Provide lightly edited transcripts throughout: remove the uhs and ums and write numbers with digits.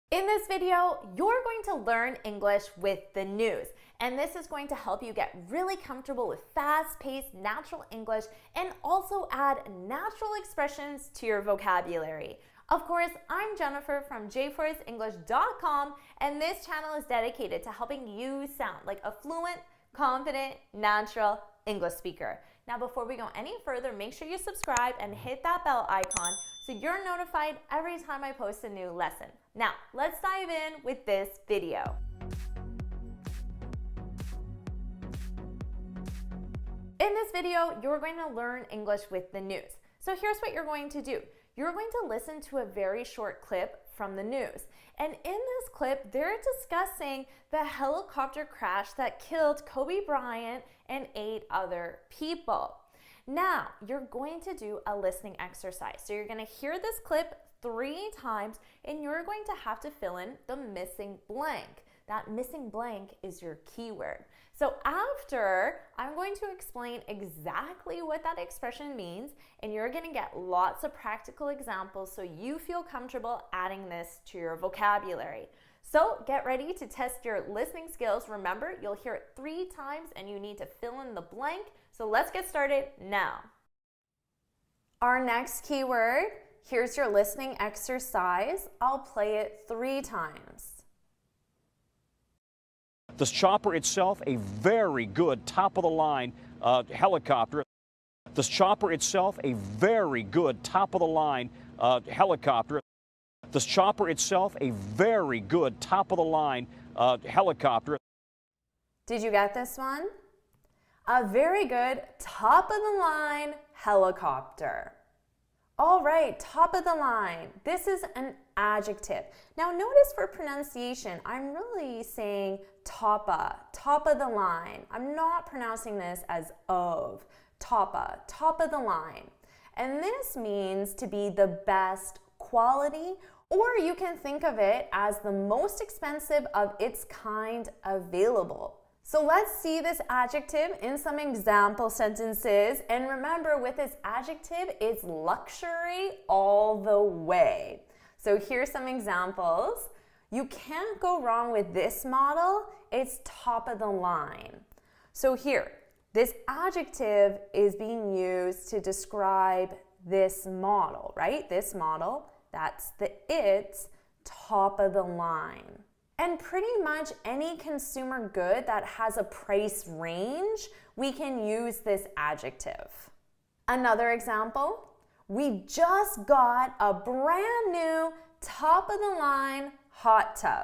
In this video, you're going to learn English with the news, and this is going to help you get really comfortable with fast-paced natural English and also add natural expressions to your vocabulary. Of course, I'm Jennifer from jforrestenglish.com, and this channel is dedicated to helping you sound like a fluent, confident, natural English speaker. Now, before we go any further, make sure you subscribe and hit that bell icon so you're notified every time I post a new lesson. Now, let's dive in with this video. In this video, you're going to learn English with the news. So here's what you're going to do. You're going to listen to a very short clip from the news. And in this clip, they're discussing the helicopter crash that killed Kobe Bryant and 8 other people. Now, you're going to do a listening exercise. So you're going to hear this clip 3 times, and you're going to have to fill in the missing blank. That missing blank is your keyword. So after, I'm going to explain exactly what that expression means, and you're going to get lots of practical examples so you feel comfortable adding this to your vocabulary. So get ready to test your listening skills. Remember, you'll hear it 3 times and you need to fill in the blank. So let's get started now. Our next keyword, here's your listening exercise. I'll play it 3 times. The chopper itself, a very good top-of-the-line helicopter. The chopper itself, a very good top-of-the-line helicopter. The chopper itself, a very good top-of-the-line helicopter. Did you get this one? A very good top-of-the-line helicopter. All right, top of the line. This is an adjective. Now notice for pronunciation, I'm really saying top of the line. I'm not pronouncing this as of, top of the line. And this means to be the best quality, or you can think of it as the most expensive of its kind available. So let's see this adjective in some example sentences. And remember, with this adjective, it's luxury all the way. So here's some examples. You can't go wrong with this model. It's top of the line. So here, this adjective is being used to describe this model, right? This model, that's the it's top of the line. And pretty much any consumer good that has a price range, we can use this adjective. Another example, we just got a brand new top of the line hot tub.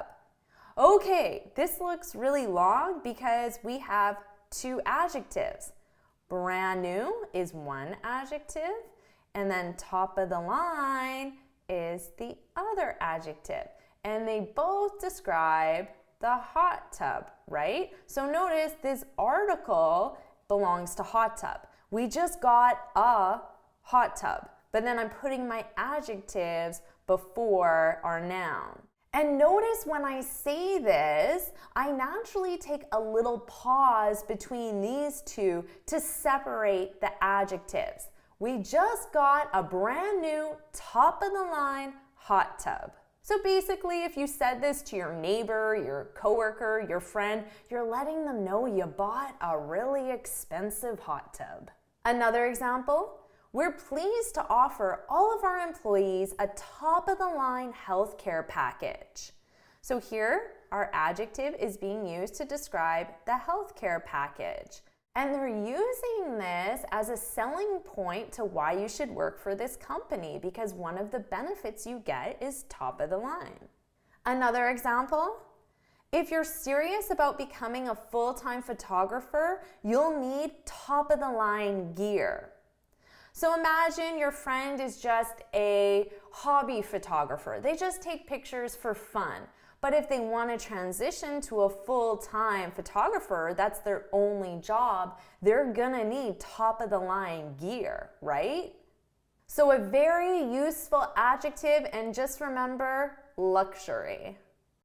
Okay, this looks really long because we have 2 adjectives. Brand new is one adjective, and then top of the line is the other adjective. And they both describe the hot tub, right? So notice this article belongs to hot tub. We just got a hot tub, but then I'm putting my adjectives before our noun. And notice when I say this, I naturally take a little pause between these 2 to separate the adjectives. We just got a brand new top of the line hot tub. So basically, if you said this to your neighbor, your coworker, your friend, you're letting them know you bought a really expensive hot tub. Another example, we're pleased to offer all of our employees a top-of-the-line healthcare package. So here, our adjective is being used to describe the healthcare package. And they're using this as a selling point to why you should work for this company, because one of the benefits you get is top of the line. Another example, if you're serious about becoming a full-time photographer, you'll need top of the line gear. So imagine your friend is just a hobby photographer. They just take pictures for fun. But if they want to transition to a full-time photographer, that's their only job, they're gonna need top-of-the-line gear, right? So a very useful adjective, and just remember, luxury.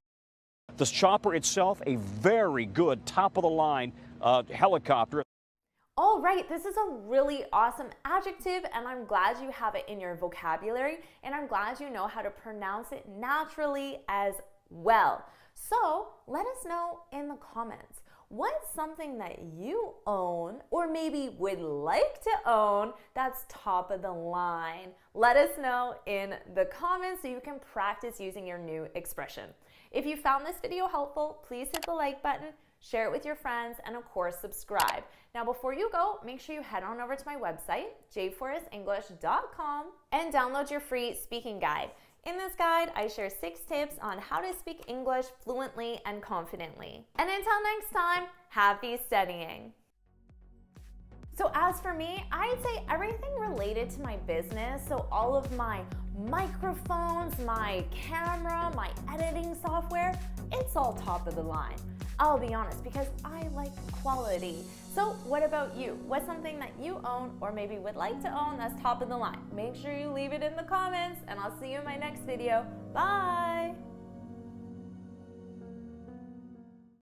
The chopper itself, a very good top-of-the-line helicopter. All right, this is a really awesome adjective, and I'm glad you have it in your vocabulary, and I'm glad you know how to pronounce it naturally as well. So let us know in the comments. What's something that you own or maybe would like to own that's top of the line? Let us know in the comments so you can practice using your new expression. If you found this video helpful, please hit the like button, share it with your friends, and of course, subscribe. Now, before you go, make sure you head on over to my website, jforrestenglish.com, and download your free speaking guide. In this guide, I share 6 tips on how to speak English fluently and confidently. And until next time, happy studying. So as for me, I'd say everything related to my business, so all of my microphones, my camera, my editing software, it's all top of the line. I'll be honest, because I like quality. So what about you? What's something that you own or maybe would like to own that's top of the line? Make sure you leave it in the comments, and I'll see you in my next video. Bye!